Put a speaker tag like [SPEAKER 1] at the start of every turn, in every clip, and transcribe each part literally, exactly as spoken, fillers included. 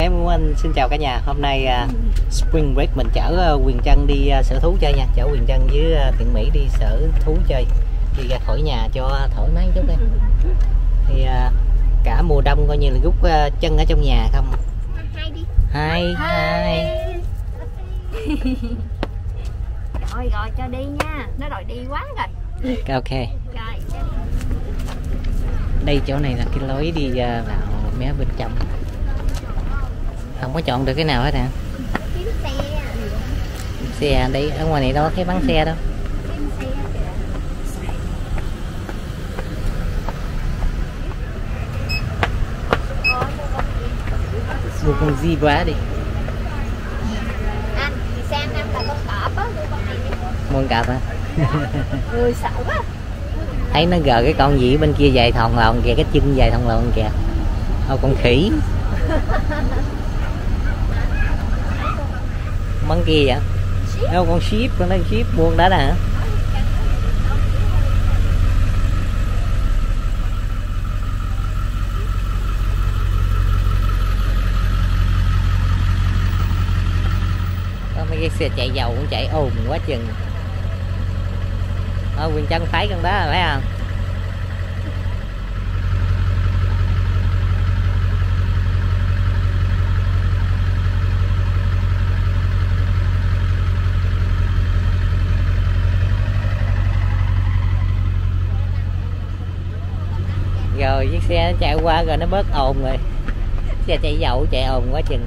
[SPEAKER 1] em anh xin chào cả nhà. Hôm nay uh, Spring Break mình chở uh, Quyền Trân đi uh, sở thú chơi nha. Chở Quyền Trân với uh, Thiện Mỹ đi sở thú chơi. Đi ra khỏi nhà cho thoải mái chút đi. Thì uh, cả mùa đông coi như là rút uh, chân ở trong nhà không.
[SPEAKER 2] Hai đi.
[SPEAKER 1] Hai hai.
[SPEAKER 2] Rồi rồi cho đi nha. Nó đòi đi quá rồi.
[SPEAKER 1] Ok.
[SPEAKER 2] Rồi.
[SPEAKER 1] Đây chỗ này là cái lối đi uh, vào mé bên trong. Không có chọn được cái nào hết hả?
[SPEAKER 2] Kiếm xe.
[SPEAKER 1] Xe đây ở ngoài này đâu thấy bắn xe đâu.
[SPEAKER 2] Kiếm xe kìa.
[SPEAKER 1] Mua con zebra đi.
[SPEAKER 2] Anh thì xem em là con cọp á, mua con này đi.
[SPEAKER 1] Mua con cọp hả?
[SPEAKER 2] Người sợ quá.
[SPEAKER 1] Thấy nó gờ cái con gì bên kia dài thòn lòn kìa, cái chân dài thòn lòn kìa. Ô con khỉ. Món kia vậy? Đâu con ship, con đó ship buông đó nè hả? Có mấy cái xe chạy dầu cũng chạy ồn quá chừng. Ờ, Quyền Trân thấy con đó rồi phải không? Rồi chiếc xe nó chạy qua rồi nó bớt ồn rồi. Xe chạy dầu chạy ồn quá chừng.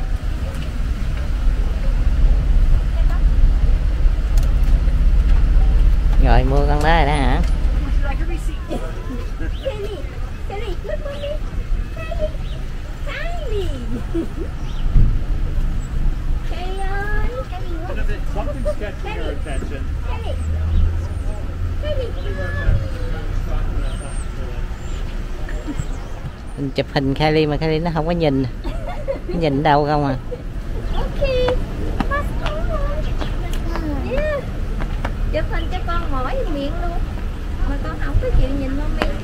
[SPEAKER 1] Rồi mua con đó rồi đó hả? Mình chụp hình Kylie mà Kylie nó không có nhìn. Nó nhìn đâu không à.
[SPEAKER 2] Chụp hình cho con mỏi miệng luôn. Mà con không có chịu nhìn luôn đi.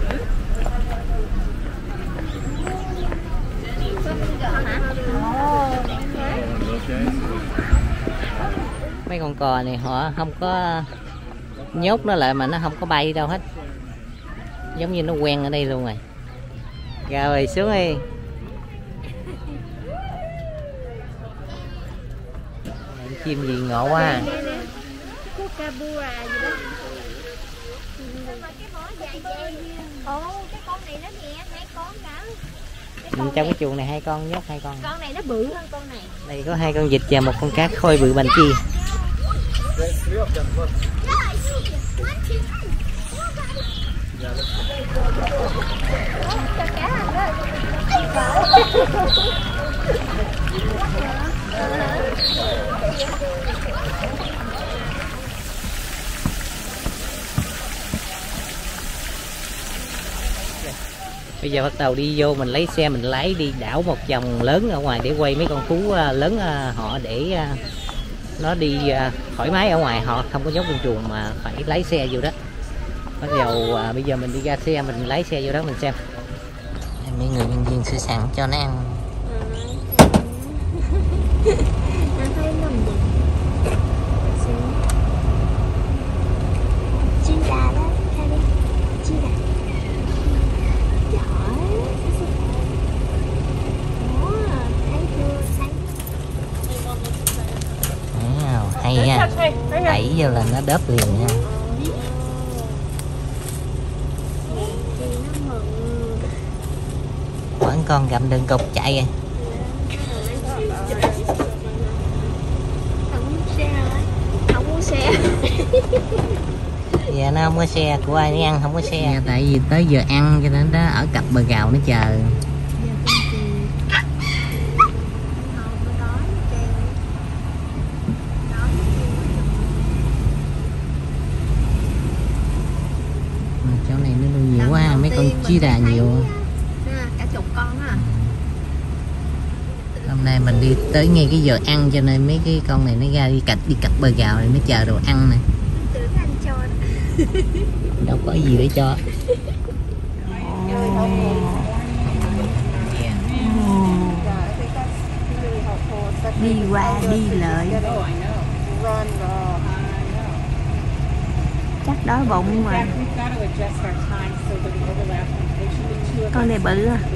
[SPEAKER 1] Mấy con cò này họ không có nhốt nó lại mà nó không có bay đâu hết. Giống như nó quen ở đây luôn rồi. Rồi xuống đi. Chim gì ngộ quá à.
[SPEAKER 2] Kookaburra gì đó. Ồ, cái con này nó nè, hai con cả.
[SPEAKER 1] Trong cái chuồng này hai con, nhốt hai con.
[SPEAKER 2] Con này nó bự hơn con này.
[SPEAKER 1] Đây có hai con vịt và một con cá khôi bự bành chi.
[SPEAKER 2] Cho cá ăn đó.
[SPEAKER 1] Bây giờ bắt đầu đi vô, mình lấy xe mình lái đi đảo một vòng lớn ở ngoài để quay mấy con thú lớn họ, để nó đi thoải mái ở ngoài, họ không có nhốt trong chuồng mà phải lái xe vô đó. Bắt đầu bây giờ mình đi ra xe mình lái xe vô đó mình xem. Mấy người nhân viên sửa sẵn cho nó ăn. Hay nha, đẩy vô là nó đớp liền nha. Quán con gặm đường cục chạy rồi.
[SPEAKER 2] Không có xe.
[SPEAKER 1] Giờ nó không có xe, của ai đi ăn không có xe. Tại vì tới giờ ăn cho nên nó ở cặp bờ gào nó chờ. Chỗ này nó nuôi nhiều quá, mấy con chí đà nhiều.
[SPEAKER 2] Cả chục con á.
[SPEAKER 1] Hôm nay mình đi tới ngay cái giờ ăn cho nên mấy cái con này nó ra đi cạch đi cặp bờ gào này, nó chờ đồ ăn nè. Đâu có gì để cho.
[SPEAKER 2] Đi qua đi lại. Chắc đói bụng mà. Con này bự à.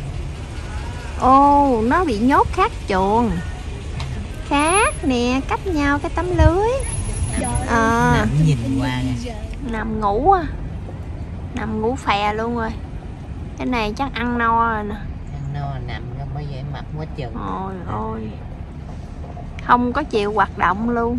[SPEAKER 2] Ồ, nó bị nhốt khác chuồng. Khác nè, cách nhau cái tấm lưới. À,
[SPEAKER 1] nằm nhìn qua nè.
[SPEAKER 2] Nằm ngủ à. Nằm ngủ phè luôn rồi. Cái này chắc ăn no rồi nè.
[SPEAKER 1] Ăn no nằm mới dễ mập quá chừng.
[SPEAKER 2] Ôi ôi. Không có chịu hoạt động luôn.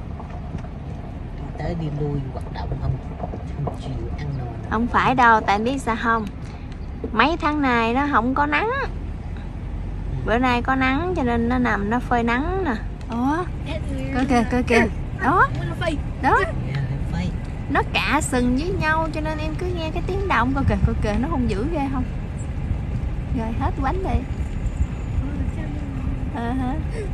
[SPEAKER 1] Tới đi lui hoạt động không, không chịu ăn no.
[SPEAKER 2] Không phải đâu, tại biết sao không? Mấy tháng này nó không có nắng. Bữa nay có nắng cho nên nó nằm nó phơi nắng nè. Đó. Coi kìa, coi kìa. Đó. Đó. Nó cạ sừng với nhau cho nên em cứ nghe cái tiếng động. Coi kìa, coi kìa, nó hung dữ ghê không? Rồi hết quánh đi. À hả?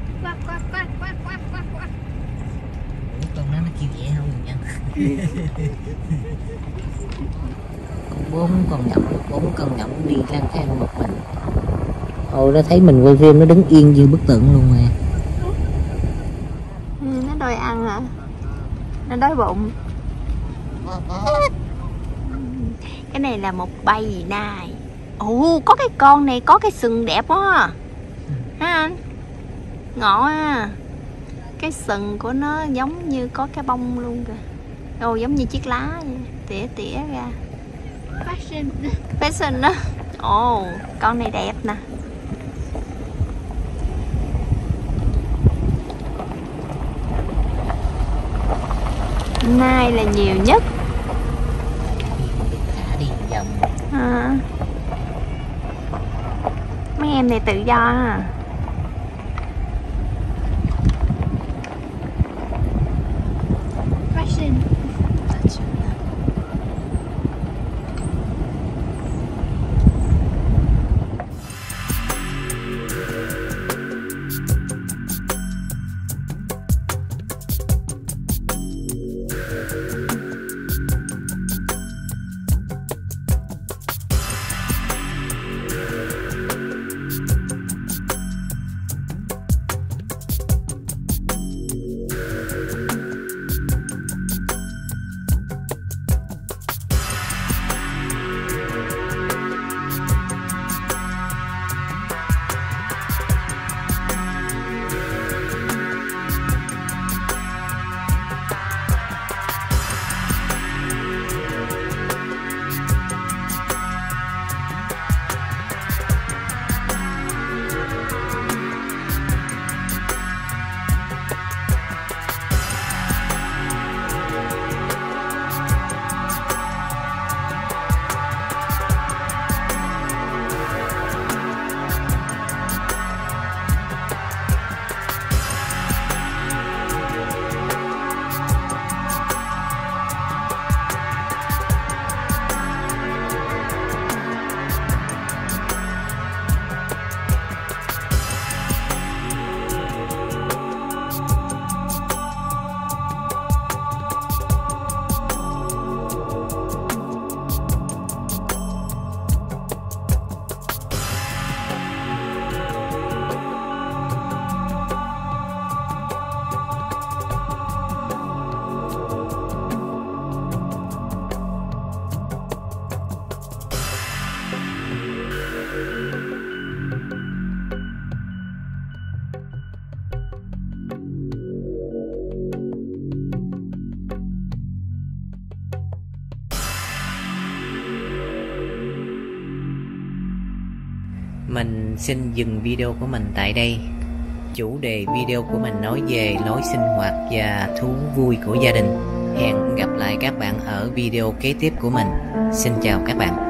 [SPEAKER 1] Con nó nó kêu vậy không nha. Con bốn con nhộng, bốn con nhộng đi lang thang một mình. Ồ, nó thấy mình quay phim nó đứng yên như bức tượng luôn rồi.
[SPEAKER 2] Ừ, nó đòi ăn hả? Nó đói bụng. Cái này là một bầy nai. Ồ, có cái con này có cái sừng đẹp quá. Hả anh? Ngộ à. Cái sừng của nó giống như có cái bông luôn kìa. Ồ, giống như chiếc lá vậy. Tỉa tỉa ra. Fashion. Fashion đó. Ồ, con này đẹp nè. Nai là nhiều nhất.
[SPEAKER 1] Thả đi vòng.
[SPEAKER 2] À. Mấy em này tự do à. Fashion.
[SPEAKER 1] Mình xin dừng video của mình tại đây. Chủ đề video của mình nói về lối sinh hoạt và thú vui của gia đình. Hẹn gặp lại các bạn ở video kế tiếp của mình. Xin chào các bạn.